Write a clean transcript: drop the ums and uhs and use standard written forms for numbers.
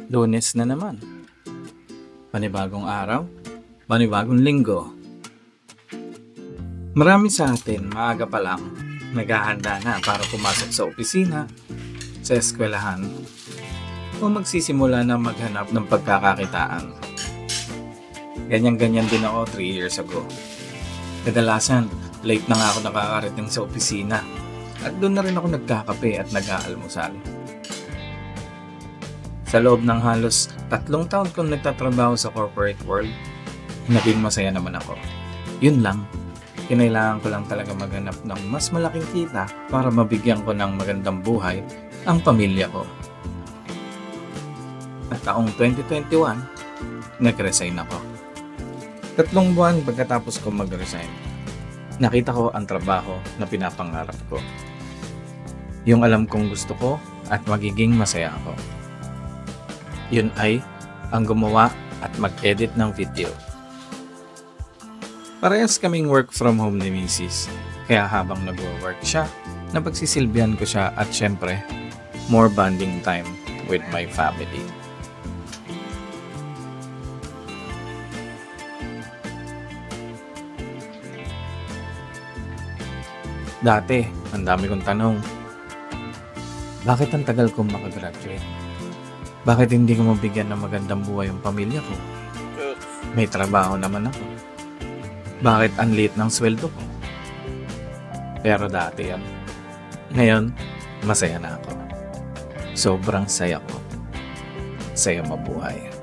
Lunes na naman. Panibagong araw, panibagong linggo. Marami sa atin maaga pa lang naghahanda na para pumasok sa opisina, sa eskwelahan, o magsisimula na maghanap ng pagkakakitaan. Ganyan-ganyan din ako 3 years ago. Kadalasan, late na nga ako nakakarating sa opisina at doon na rin ako nagkakape at nag-aalmusal. Sa loob ng halos 3 taon kong nagtatrabaho sa corporate world, naging masaya naman ako. Yun lang, kinailangan ko lang talaga maghanap ng mas malaking kita para mabigyan ko ng magandang buhay ang pamilya ko. At taong 2021, nag-resign ako. 3 buwan pagkatapos ko mag-resign, nakita ko ang trabaho na pinapangarap ko. Yung alam kong gusto ko at magiging masaya ako. Yun ay ang gumawa at mag-edit ng video. Parehas kaming work from home ni Mrs. Kaya habang nag-work siya, napagsisilbihan ko siya at syempre, more bonding time with my family. Dati, ang dami kong tanong. Bakit ang tagal kong makagraduate? Bakit hindi ko mabigyan ng magandang buhay ang pamilya ko? May trabaho naman ako. Bakit ang liit ng sweldo ko? Pero dati yan. Ngayon, masaya na ako. Sobrang saya ko. Saya mabuhay.